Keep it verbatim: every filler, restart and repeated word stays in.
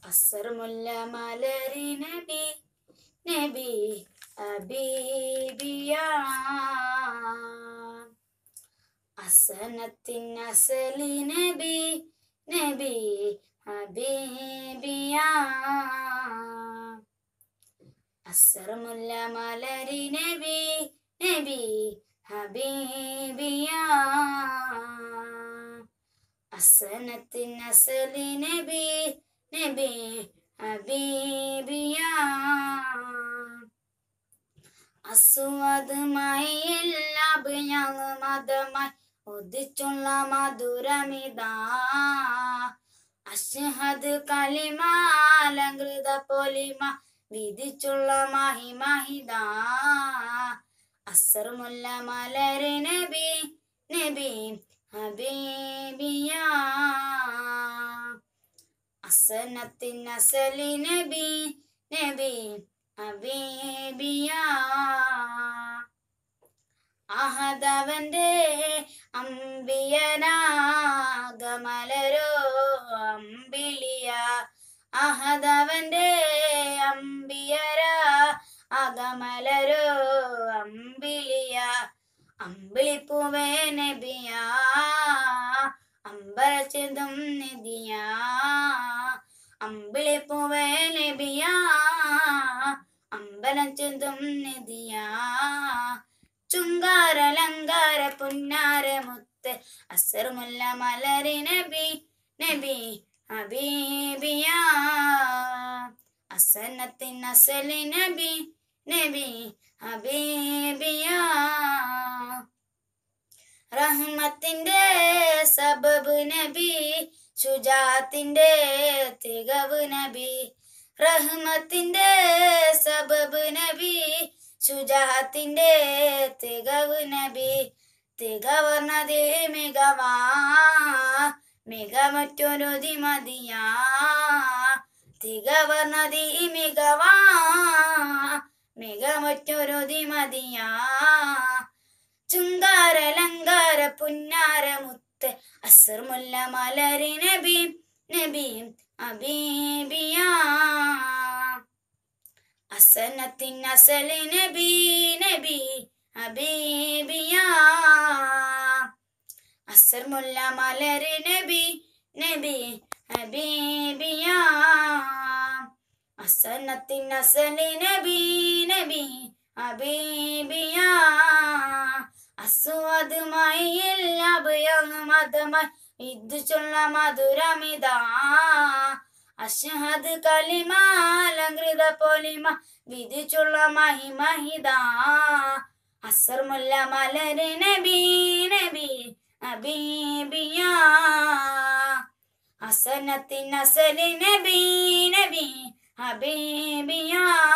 അസർമുല്ല മലരി നബി നബി ഹബീബിയ അസനത്തിൻ അസലി നബി നബി ഹബീബിയ അസർമുല്ല മലരി നബി നബി ഹബീബിയ അസനത്തിൻ അസലി നബി നബി ഹബീബിയ അസ്വദമായി എല്ലാ അഭയങ്ങൾ മതമായി ഉദിച്ചുള്ള മധുരമിതാ അഷ്ഹദ് കലിമ അലങ്കൃത പൊലിമ വിധിച്ചുള്ള മഹിമഹിതാ അസർമുല്ല മലരി നബി നബി ഹബീബിയ അസനത്തിൻ അസലി നബി നബി ഹബീബിയ അഹദവന്റെ അമ്പിയനാഗമലരോ അമ്പിളിയ അഹദവന്റെ അമ്പിയര അകമലരോ അമ്പിളിയ അമ്പിളിപ്പൂവേ നബിയ അമ്പരച്ചതും നിധിയ അമ്പിളിപ്പൂവേ നബിയ അമ്പലച്ചതും നിധിയ ചുങ്കാരലങ്കാര പുന്നാര മുത്ത് അസർമുല്ല മലരി നബി നബി ഹബീബിയ അസനത്തിൻ അസലി നബി നബി ഹബീബിയ റഹ്മത്തിന്റെ സബബ് നബി ശുജാത്തിന്റെ തികവ് നബി റഹ്മത്തിന്റെ സബബ് നബി ശുജാത്തിന്റെ തികവ് നബി തികവർണതേ മികവാ മികമറ്റൊരു മതിയാ തികവർണതേ മികവാ മികമറ്റൊരു മതിയാ ചുങ്കാരലങ്കാര പുന്നാര മുത്ത് അസർമുല്ല മലരി നബി നബി ഹബീബിയ അസനത്തിൻ അസലി നബി നബി ഹബീബിയ അസർമുല്ല മലരി നബി നബി ഹബീബിയ അസനത്തിൻ അസലി നബി നബി ഹബീബിയ അസ്വദമായി എല്ലാ അഭയങ്ങൾ മതമായി വിധിച്ചുള്ള മധുരമിതാ അഷ്ഹദ് കലിമ അലങ്കൃത പൊലിമ വിധിച്ചുള്ള മഹിമഹിതാ അസർമുല്ല മലരി നബി നബി ഹബീബിയ അസനത്തിൻ അസലി നബി നബി ഹബീബിയ